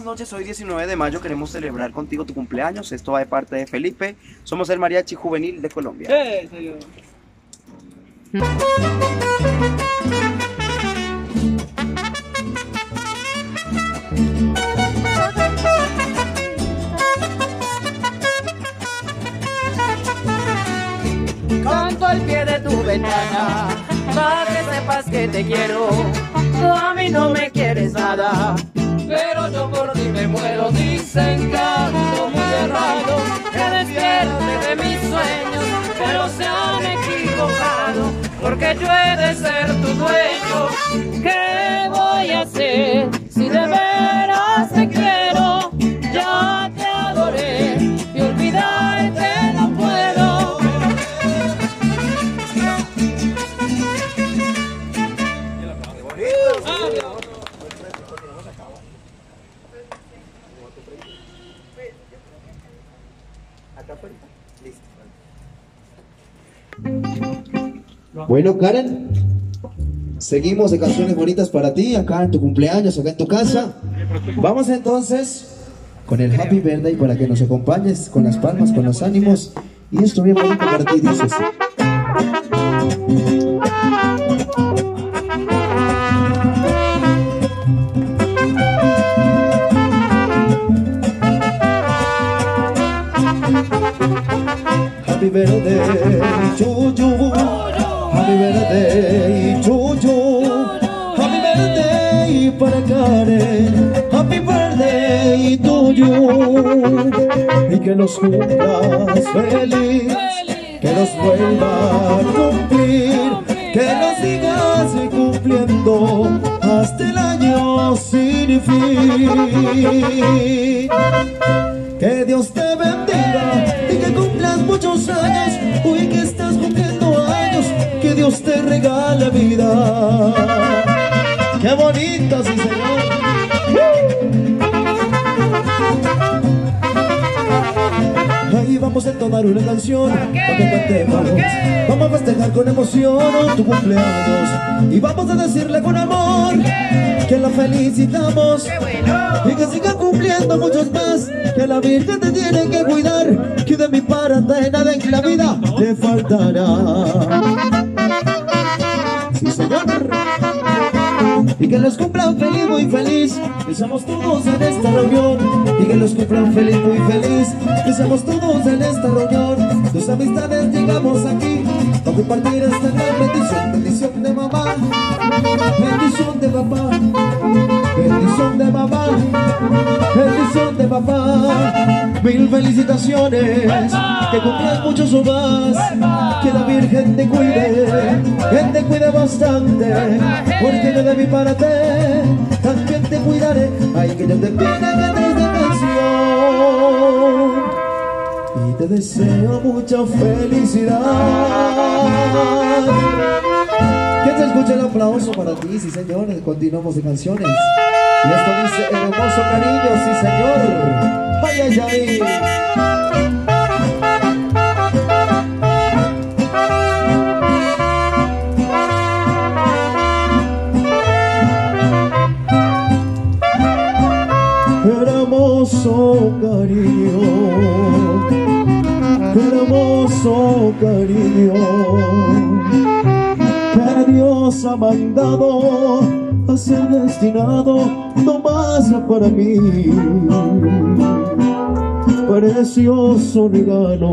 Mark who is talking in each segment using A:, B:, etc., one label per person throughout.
A: noches, hoy 19 de mayo queremos celebrar contigo tu cumpleaños. Esto va de parte de Felipe. Somos el Mariachi Juvenil de Colombia.
B: Soy yo.
C: Canto al pie de tu ventana, para que sepas que te quiero. Tú a mí no me quieres nada, pero yo por ti me muero. Dicen que ando muy errado, que despierte de mis sueños, pero se han equivocado, porque yo he de ser tu dueño. ¿Qué voy a hacer si de veras te quiero? Ya te adoré y olvidarte no puedo.
D: Bueno, Karen, seguimos de canciones bonitas para ti, acá en tu cumpleaños, acá en tu casa. Vamos entonces con el Happy Birthday para que nos acompañes con las palmas, con los ánimos. Y esto bien bonito para ti, dices. Happy birthday to you, happy birthday to you, happy birthday para Karen, happy birthday to you. Y que los cumplas feliz, que los vuelva a cumplir, que los sigas cumpliendo hasta el año sin fin. Que Dios te bendiga y que cumplas muchos años. Hoy que estás cumpliendo años, que Dios te regala vida. ¡Qué bonito, sí señor! Ahí vamos a entonar una canción para que cantemos. Vamos a festejar con emoción tu cumpleaños y vamos a decirle con amor que la felicitamos y que siga cumpliendo muchos más, que la Virgen te tiene que cuidar, que de mi parte nada en la vida te faltará. Sí señor. Y que los cumplan feliz, muy feliz, que seamos todos en esta reunión. Y que los cumplan feliz, muy feliz, que seamos todos en esta reunión. Tus amistades llegamos aquí a compartir esta gran bendición. Bendición de mamá, bendición de papá, bendición de mamá, bendición de papá. Mil felicitaciones, que cumplas muchos o más, que la Virgen te cuide bastante, porque yo de mi parte también te cuidaré. Ay, que yo te pide que cantes de canción y te deseo mucha felicidad. Que se escuche el aplauso para ti, sí señores. Continuamos de canciones y esto dice el hermoso cariño, sí señor. Ay, ay, ay. Hermoso cariño, hermoso cariño, que Dios ha mandado a ser destinado no más para mí. Precioso regalo,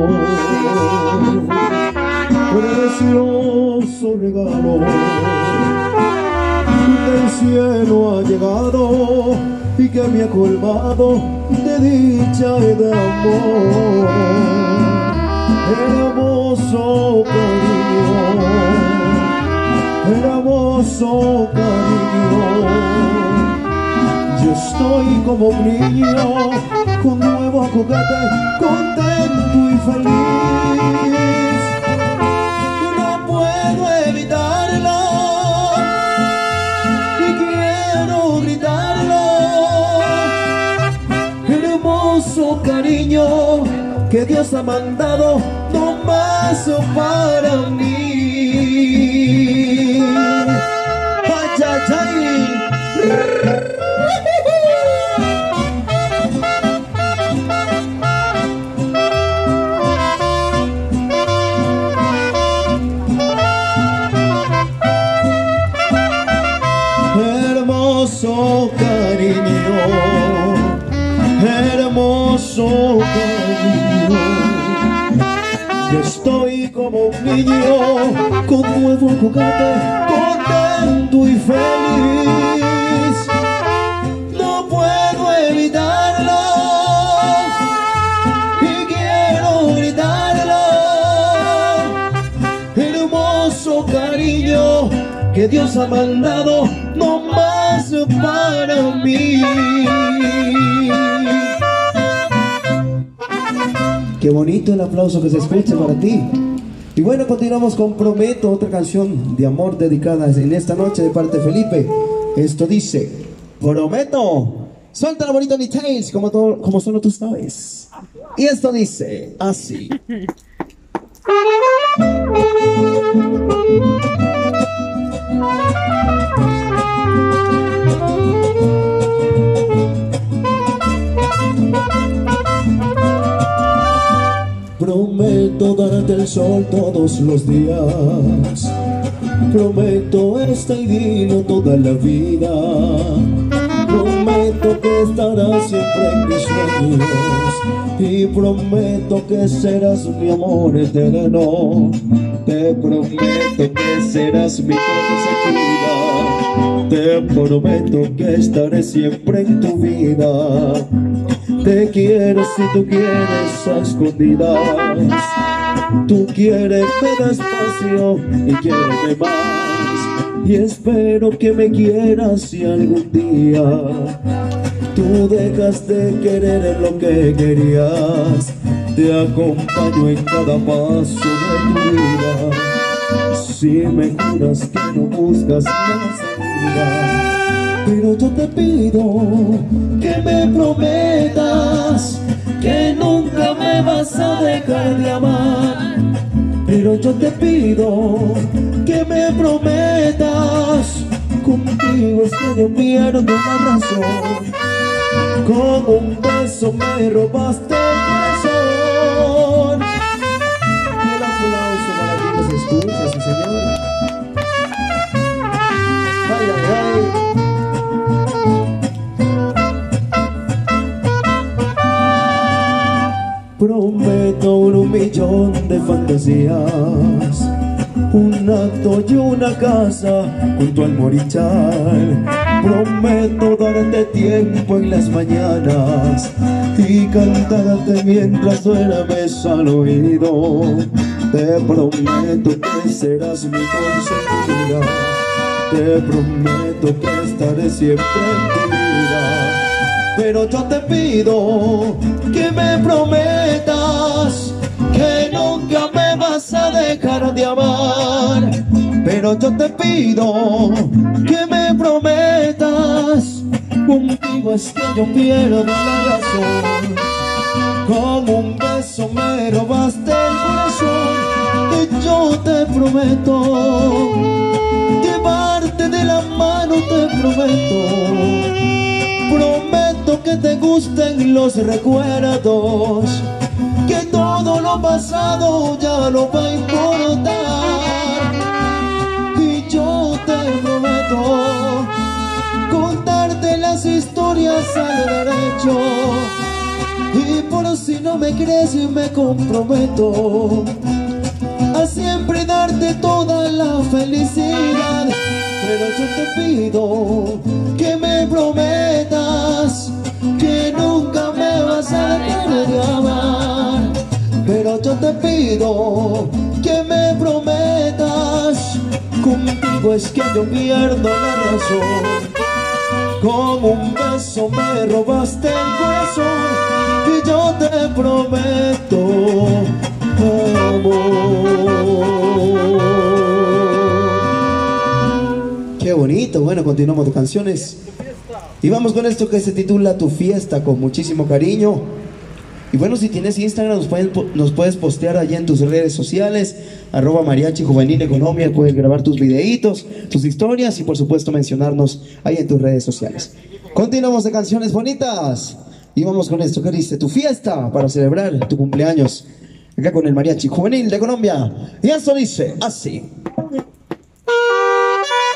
D: precioso regalo, del cielo ha llegado y que me ha colmado de dicha y de amor. Hermoso cariño, hermoso cariño, yo estoy como un niño con nuevo juguete, contento y feliz. No puedo evitarlo y quiero gritarlo. Hermoso cariño que Dios ha mandado no más para mí. Ay, ay, ay. hermoso cariño. Yo estoy como un niño con nuevo juguete, contento y feliz. No puedo evitarlo y quiero gritarlo. Hermoso cariño que Dios ha mandado no más para mí. Qué bonito el aplauso que se escucha para ti. Y bueno, continuamos con Prometo, otra canción de amor dedicada en esta noche de parte de Felipe. Esto dice: prometo. Suelta la bonita details como solo tú sabes. Y esto dice así. Prometo darte el sol todos los días. Prometo esta idilio toda la vida. Prometo que estarás siempre en mis sueños. Y prometo que serás mi amor eterno. Te prometo que serás mi consejera. Te prometo que estaré siempre en tu vida. Te quiero si tú quieres a escondidas. Tú quieres despacio y quiéreme más. Y espero que me quieras si algún día tú dejas de querer lo que querías. Te acompaño en cada paso de tu vida. Si me juras que no buscas la salida, pero yo te pido que me prometas que nunca me vas a dejar de amar. Pero yo te pido que me prometas, contigo es que yo pierdo la razón. Con un beso me robaste el corazón. Y el aplauso para ti que se escucha, sí señor. Ay, ay, ay. Prometo 1.000.000 de fantasías, un acto y una casa junto al Morichal. Prometo darte tiempo en las mañanas y cantarte mientras duermes al oído. Te prometo que serás mi consejera. Te prometo que estaré siempre en tu vida. Pero yo te pido que me prometas que nunca me vas a dejar de amar. Pero yo te pido que me prometas, contigo es que yo pierdo la razón. Con un beso me robaste el corazón. Y yo te prometo llevarte de la mano, te prometo. Prometo que te gusten los recuerdos, que todo lo pasado ya no va a importar. Y yo te prometo contarte las historias al derecho. Y por si no me crees me comprometo a siempre darte toda la felicidad. Pero yo te pido que me prometas que nunca me vas a dejar de amar. Pero yo te pido que me prometas, contigo es que yo pierdo la razón. Con un beso me robaste el corazón y yo te prometo amor. Qué bonito. Bueno, continuamos de canciones y vamos con esto que se titula Tu Fiesta, con muchísimo cariño. Y bueno, si tienes Instagram nos puedes postear allí en tus redes sociales, @mariachi juvenil en Colombia. Puedes grabar tus videitos, tus historias y por supuesto mencionarnos ahí en tus redes sociales. Continuamos de canciones bonitas y vamos con esto que dice Tu Fiesta, para celebrar tu cumpleaños acá con el Mariachi Juvenil de Colombia. Y eso dice así.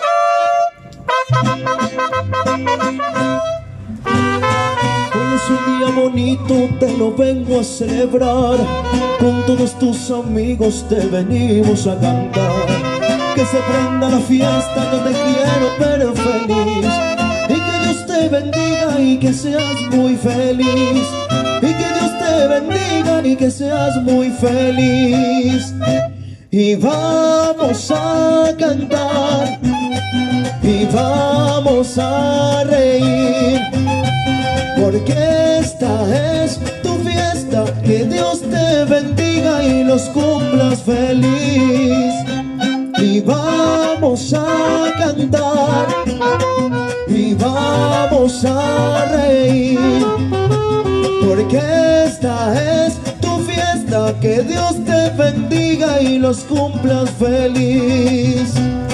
D: Hoy es un día día bonito te lo vengo a celebrar. Con todos tus amigos te venimos a cantar. Que se prenda la fiesta, yo te quiero ver feliz. Y que Dios te bendiga y que seas muy feliz. Y que Dios te bendiga y que seas muy feliz. Y vamos a cantar y vamos a reír, porque esta es tu fiesta. Que Dios te bendiga y los cumplas feliz. Y vamos a cantar y vamos a reír, porque esta es tu fiesta. Que Dios te bendiga y los cumplas feliz.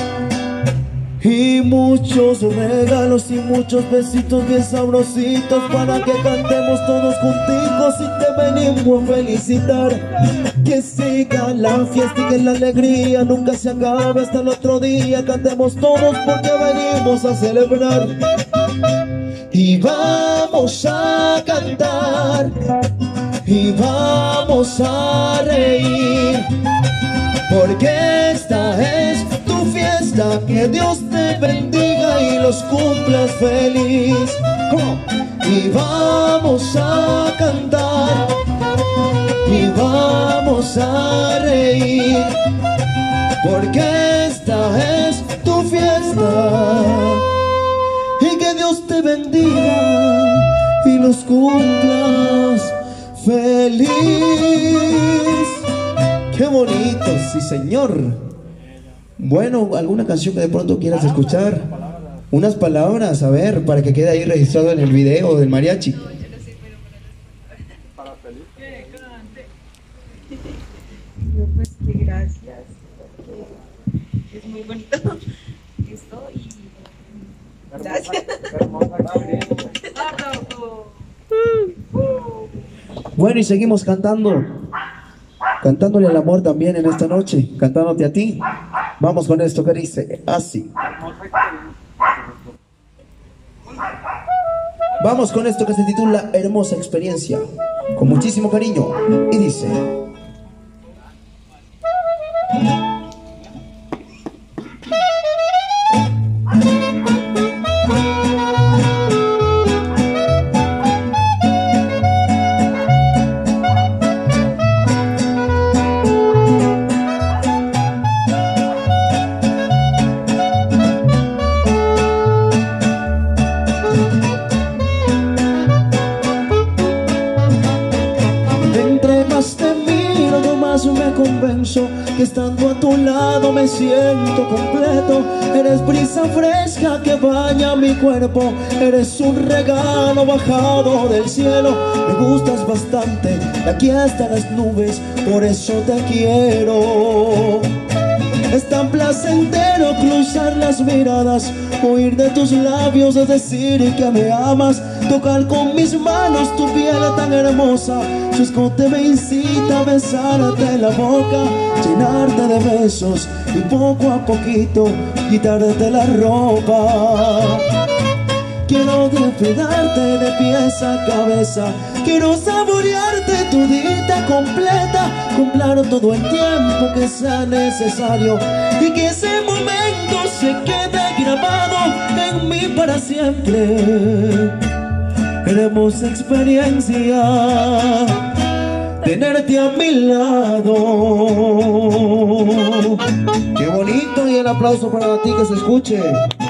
D: Y muchos regalos y muchos besitos bien sabrositos para que cantemos todos juntitos y te venimos a felicitar. Que siga la fiesta y que la alegría nunca se acabe hasta el otro día. Cantemos todos porque venimos a celebrar. Y vamos a cantar y vamos a reír, porque esta es tu fiesta. Que Dios te bendiga y los cumplas feliz. Y vamos a cantar y vamos a reír, porque esta es tu fiesta. Y que Dios te bendiga y los cumplas feliz. ¡Qué bonito! Sí, señor. Bueno, ¿alguna canción que de pronto quieras escuchar? Unas palabras, a ver, para que quede ahí registrado en el video del mariachi.
B: Pues que gracias, porque es muy bonito esto y gracias.
D: Bueno, y seguimos cantando, cantándole al amor también en esta noche, cantándote a ti. Vamos con esto que dice así. Vamos con esto que se titula Hermosa Experiencia, con muchísimo cariño, y dice: me convenzo que estando a tu lado me siento completo. Eres brisa fresca que baña mi cuerpo, eres un regalo bajado del cielo. Me gustas bastante, de aquí hasta las nubes, por eso te quiero. Es tan placentero cruzar las miradas, oír de tus labios decir que me amas, tocar con mis manos tu piel tan hermosa. Su escote me incita a besarte la boca, llenarte de besos y poco a poquito quitarte la ropa. Quiero desnudarte de pies a cabeza, quiero saborearte todita completa, comprar todo el tiempo que sea necesario y que ese momento se quede grabado en mí para siempre. Hermosa experiencia tenerte a mi lado. Qué bonito, y el aplauso para ti, que se escuche.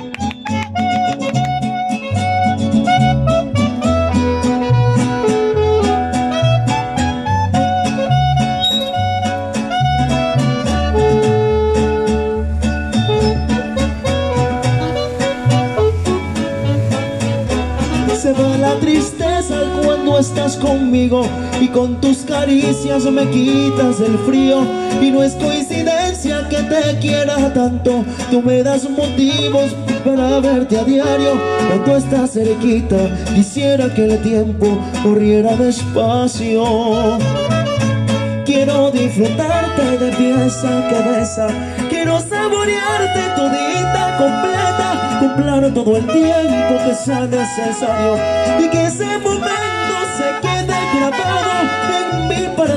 D: Se va la tristeza cuando estás conmigo y con tus caricias me quitas el frío. Y no es coincidencia que te quiera tanto, tú me das motivos para verte a diario. Cuando estás cerquita quisiera que el tiempo corriera despacio. Quiero disfrutarte de pies a cabeza, quiero saborearte todita completa, comprar todo el tiempo que sea necesario y que ese momento se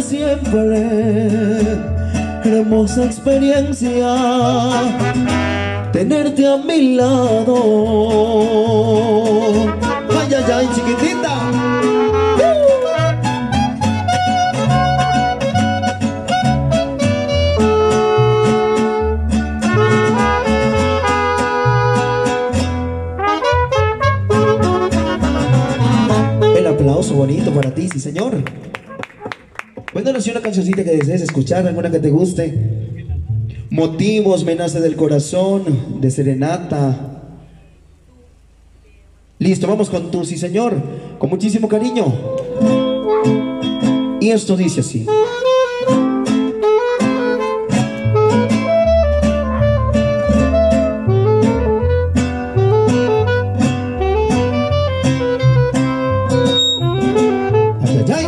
D: siempre. Hermosa experiencia tenerte a mi lado. Ay, ay, ay, chiquitita. El aplauso bonito para ti, sí señor. Cuéntanos una cancioncita que desees escuchar, alguna que te guste. Motivos, me nace del corazón, de serenata. Listo, vamos con tu sí señor, con muchísimo cariño. Y esto dice así. Ay, ay, ay.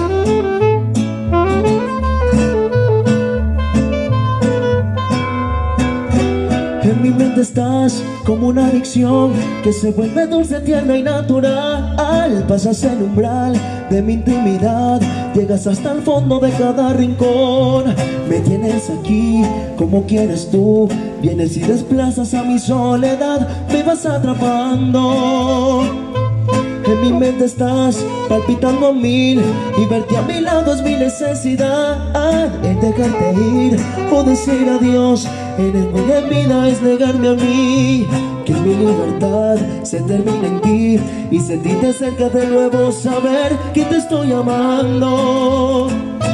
D: En mi mente estás como una adicción que se vuelve dulce, tierna y natural. Pasas el umbral de mi intimidad, llegas hasta el fondo de cada rincón. Me tienes aquí como quieres tú, vienes y desplazas a mi soledad, me vas atrapando. En mi mente estás palpitando a mil y verte a mi lado es mi necesidad. El dejarte ir o decir adiós en el mundo de vida es negarme a mí. Que mi libertad se termine en ti y sentirte cerca de nuevo, saber que te estoy amando.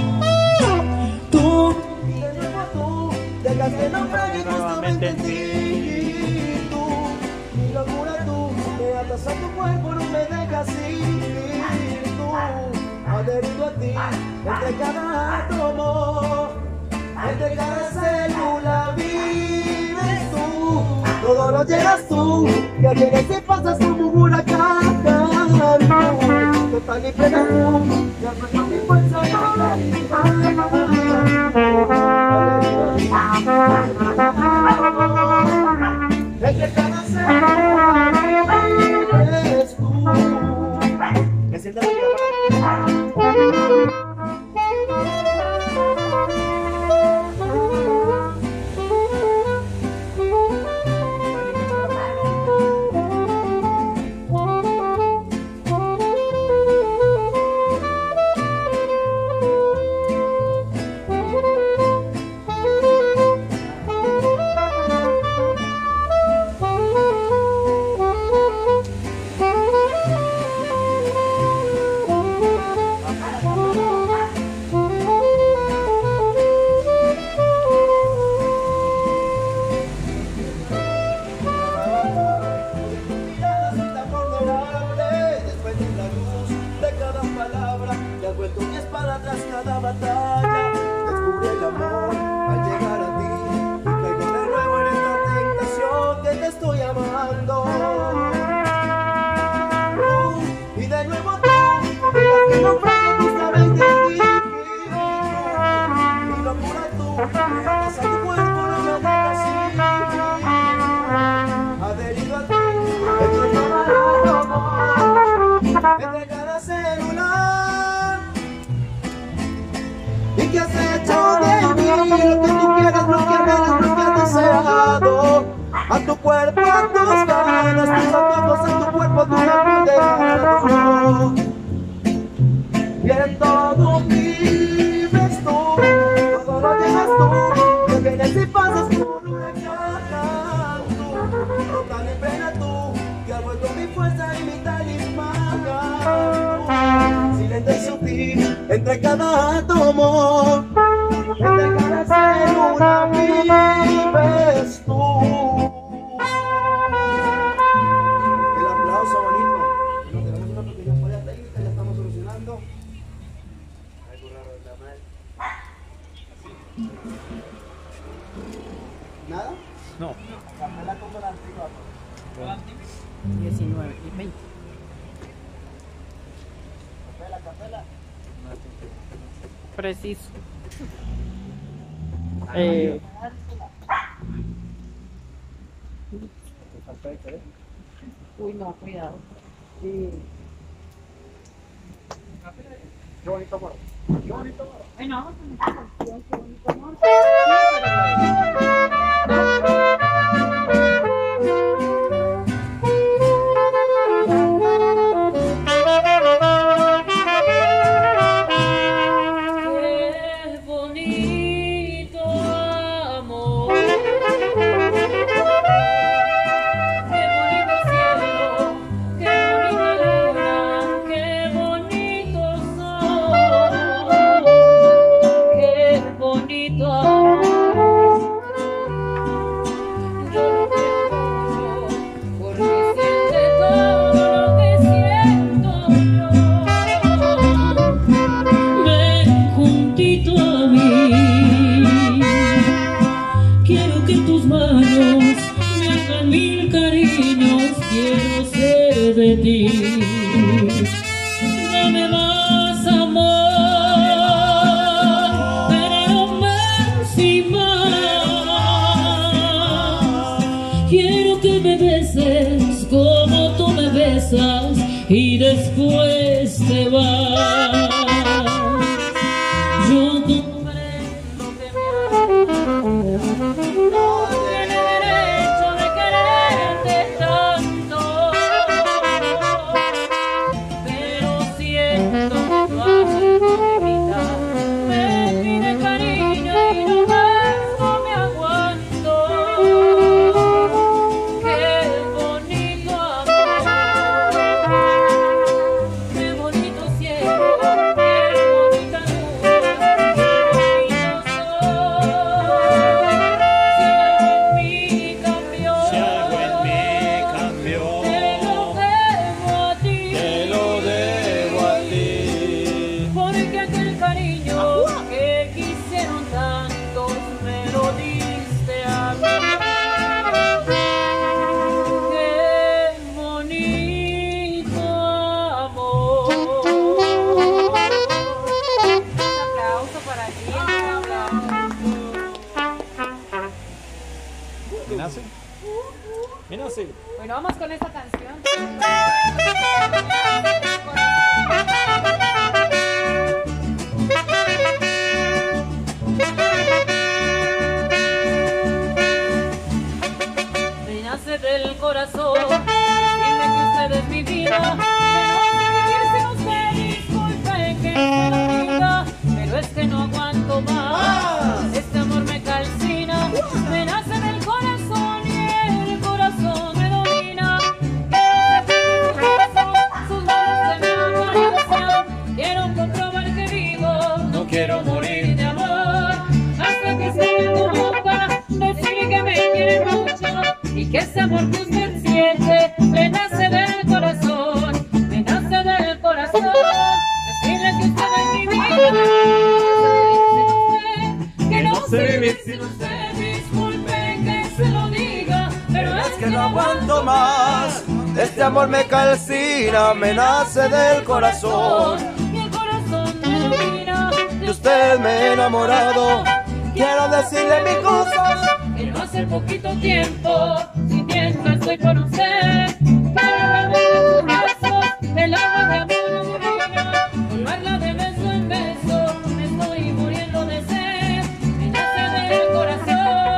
D: Tú, y de nuevo tú, dejas que naufrague justamente en ti. Tú, mi locura tú, me atas a tu cuerpo, no me dejas ir. Tú, adherido a ti, entre cada átomo, entre cada célula vives tú. Todo lo llegas tú, que vienes y pasas como un huracán. Total y plena tú, ya no es mi fuerza y entre cada célula vives tú. Me siento la a tu cuerpo, a tus ganas, tus antojos, a tu cuerpo, tu dedo. Y en todo vives tú, todo lo llenas tú, que vienes y pasas por un huracán. Tú, total y plena tú, que has vuelto mi fuerza y mi talismán. Silente y sutil, entre cada átomo, entre cada célula vives tú. ¿Nada?
A: No.
D: Capela como la antigua.
C: 19 y 20.
D: Capela.
C: Preciso. Uy, no, cuidado. Qué bonito amor. Qué bonito amor.
B: Bueno, vamos a una canción, qué bonito amor.
E: Qué bonito amor, qué bonito cielo, qué bonita luna, qué bonito sol, qué bonito amor. Yo lo quiero porque siente todo lo que siento yo. Ven juntito a mí, quiero que tus manos me hagan mil cariños, quiero ser de ti. Dame más amor, pero más y más. Quiero que me beses como tú me besas y después te vas. Yo comprendo que mi alma no tiene derecho de quererte tanto, pero siento que tu alma me pide cariño y no más no me aguanto. Qué bonito amor, qué bonito cielo, qué bonita luna, qué bonito sol. Si algo en mí cambió, te lo debo a ti, porque aquel cariño que quisieron tantos me lo diste a mí. Qué bonito amor.
B: Un aplauso para ti, un aplauso.
C: ¿Me nace? ¿Me nace?
B: Bueno, vamos con esta canción.
E: Me nace del corazón decirle que usted es mi vida, que no sé vivir sin usted. Disculpe que no lo diga, pero es que no aguanto más. Este amor me calcina, me nace del corazón y el corazón me domina. Quiero sentir sus manos de mi acarician, quiero comprobar que vivo, no quiero morir de amor. Hasta que esté en tu boca, decir que me quiere mucho y que ese amor que usted siente me nace del corazón, me nace del corazón. Decirle que usted es mi vida, que no sé vivir sin usted. Disculpe que se lo diga, pero es que no aguanto más.
A: Este amor me calcina, me nace del corazón.
E: Y el corazón me domina.
A: De usted me he enamorado, quiero decirle mis cosas.
E: Pero hace poquito tiempo, sintiendo estoy con usted. Quiero beber sus besos, el agua de amor divina, colmarla de beso en beso. Me estoy muriendo de sed, me nace del corazón.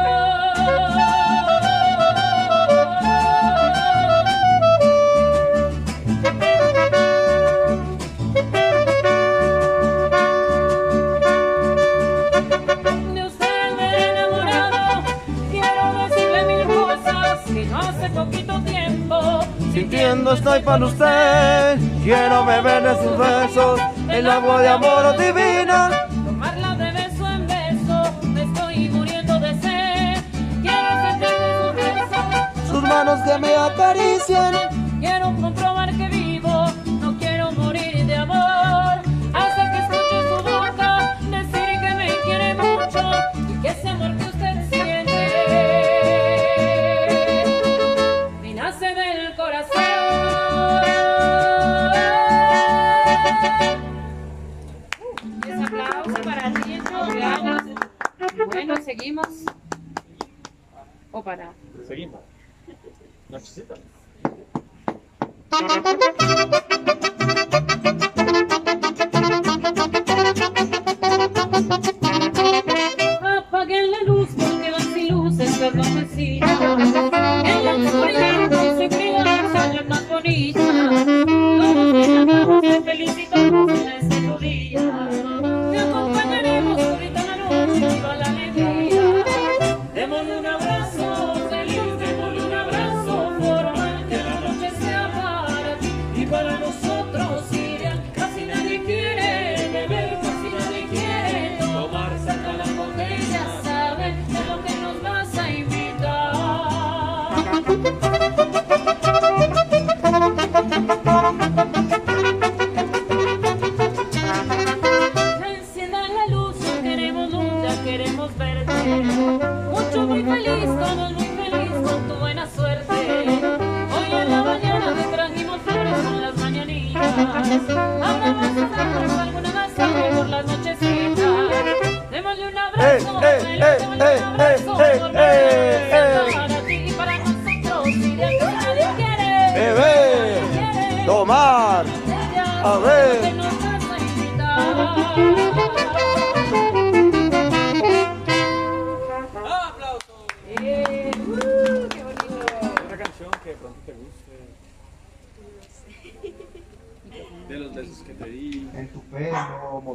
E: De usted me he enamorado, quiero decirle mil cosas que no hace poquito tiempo.
A: Sintiendo estoy para usted, quiero beber de sus besos, el agua de amor divina.
E: Tomarla de beso en beso, me estoy muriendo de sed. Quiero sentir sus besos,
A: Sus manos que me acarician,
E: quiero comprobar que vivo, no quiero morir de amor. Hasta que escuche su boca decir que me quiere mucho y que ese amor que usted siente me nace del corazón.
B: Ese aplauso para ti en tu cumpleaños. Bueno, seguimos. O para.
C: Seguimos. Nochecita.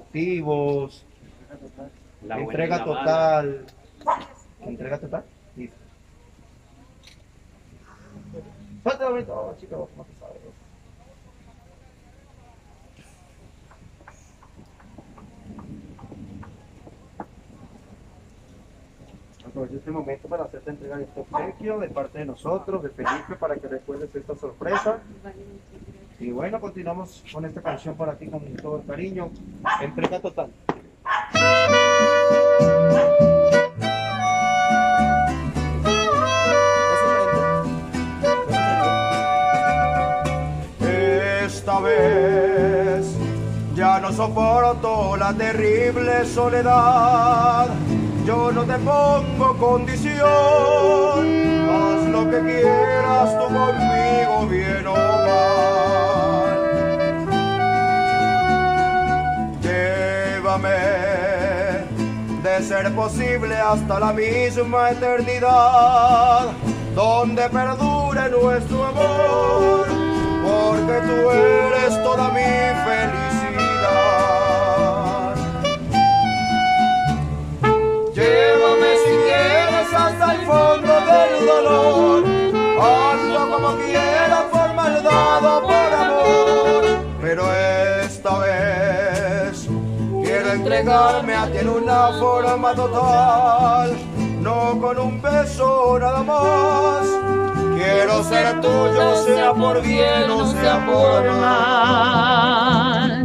A: motivos,
C: La buena y
A: entrega
C: la mala.
A: total. ¿Entrega total? Listo. Suelta ahorita, chica, vos no te sabes. Aprovecho este momento para hacerte entrega de este obsequio de parte de nosotros, de Felipe, para que recuerdes esta sorpresa. Y bueno, continuamos con esta canción para ti con todo el cariño. Entrega total. Esta vez ya no soporto la terrible soledad. Yo no te pongo condición, haz lo que quieras tú conmigo, bien o mal. Llévame, de ser posible, hasta la misma eternidad, donde perdure nuestro amor, porque tú eres toda mi felicidad. Llévame si quieres hasta el fondo del dolor, hazlo como quieras, por maldad o por amor, pero esta vez quiero entregarme a ti en una forma total, no con un beso nada más. Quiero ser tuyo, sea por bien o sea por mal.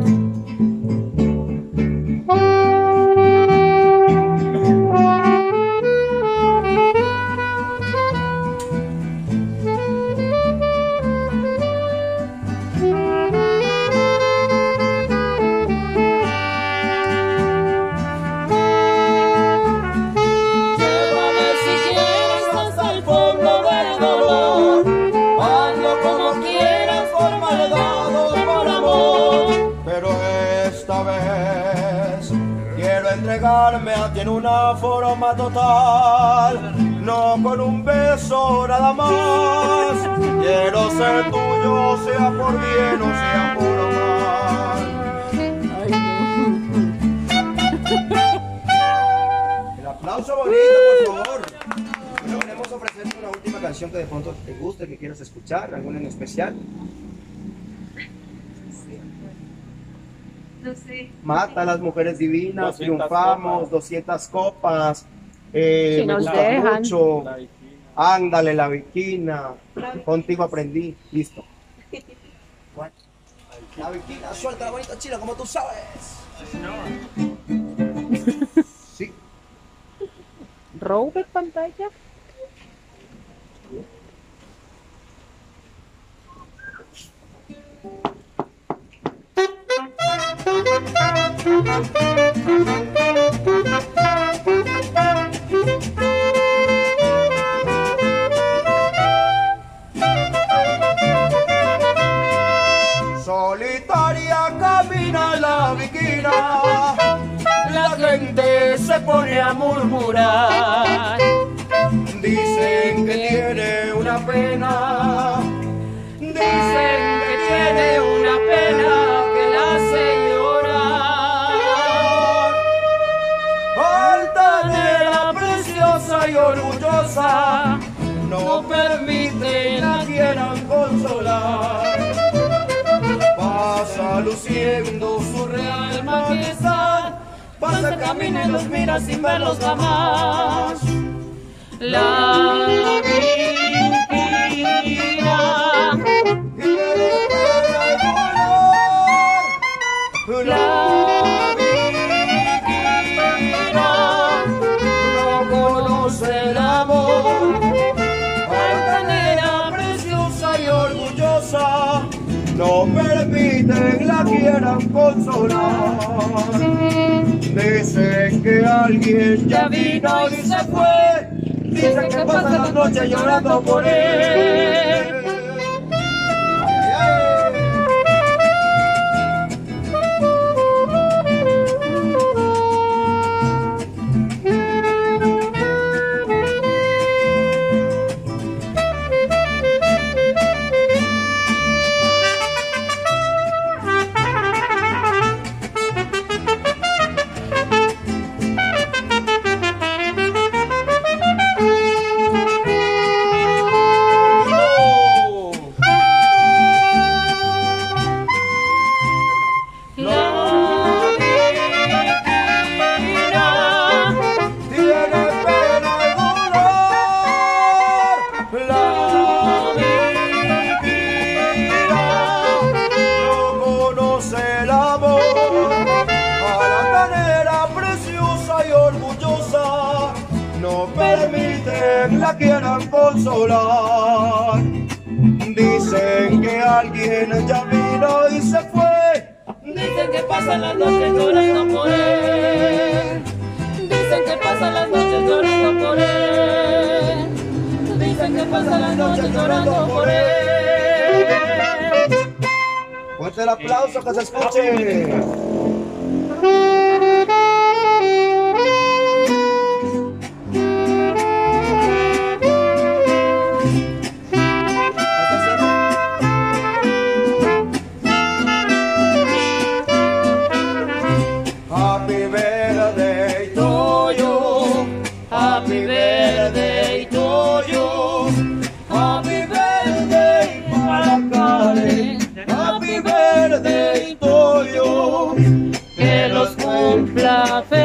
A: Entregarme a ti en una forma total, no con un beso nada más. Quiero ser tuyo, sea por bien o sea por mal. El aplauso bonito, por favor. Bueno, queremos ofrecerte una última canción que de pronto te guste, que quieras escuchar, alguna en especial.
B: No sé.
A: Mata a las mujeres divinas,
C: 200
A: triunfamos,
C: copas.
A: 200 copas.
F: Si
A: Me
F: nos
A: gusta
F: dejan.
A: mucho.
C: La viquina.
A: Ándale, la viquina. Contigo aprendí. Listo. La viquina, suelta la bonita chila, como tú sabes. Sí.
F: Robert pantalla.
A: Solitaria camina la viquina, la gente se pone a murmurar. Dicen que tiene una pena, dicen que tiene una pena que la hace llorar. Altanera, preciosa y orgullosa, no permite la quieran consolar. Pasa luciendo su real majestad, pasa, camina y los mira sin verlos jamás. La viquina la viquina no conoce el amor. Altanera, preciosa y orgullosa, no permiten la quieran consolar. Dicen que alguien ya vino y se fue, dicen que pasa la noche llorando por él. la quieran consolar. Dicen que alguien ya vino y se fue.
C: Dicen que pasan las noches llorando por él. Dicen que pasan las noches llorando por él. Dicen que pasan las noches llorando por él.
A: Fuerte el aplauso, que se escuche. Happy birthday to you. Happy birthday to you. Happy birthday para Karen. Happy birthday to you.
C: Que los cumpla feliz.